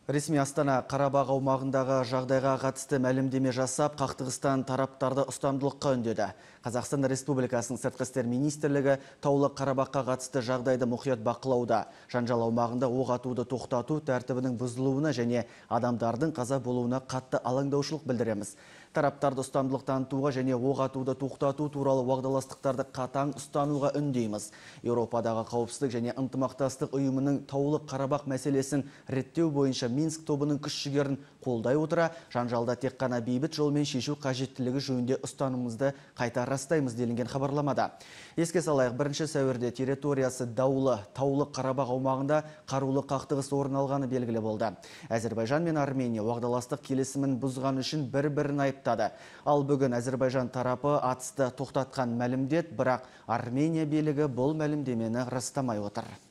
Ресми Астана Қарабақ аумағындағы жағдайға қатысты мәлімдеме жасап, қақтығыстан тараптарды ұстамдылыққа үндеді. Қазақстан Республикасының Сыртқы істер министрлігі Таулы Қарабаққа қатысты жағдайды мұқият бақылауда. Жанжал аумағында оқ атуды тоқтату тәртібінің бұзылуына және адамдардың қаза болуына қатты алаңдаушылық білдіреміз. Тараптарды ұстамдылық танытуға және оқ атуды тоқтату туралы уағдаластықтарды қатаң ұстануға үндейміз. Еуропадағы қауіпсіздік және ынтымақтастық ұйымының Таулы Қарабақ мәселесін реттеу бойынша Минск тобының күш-жігерін қолдай отыра, жанжалда тек қана бейбіт жолмен шешу қажеттілігі жөнінде ұстанымымызды қайта растаймыз делінген хабарламада. Еске салайық, 1 сәуірде территориясы даулы Таулы Қарабақ аумағында қарулы қақтығыс орын алғаны белгілі болды. Әзербайжан мен Армения уағдаластық келісімін бұзған үшін бір-бірін айыптады. Ал бүгін Әзербайжан тарапы атысты тоқтатқан мәлімдет, бірақ Армения билігі бұл мәлімдемені растамай отыр.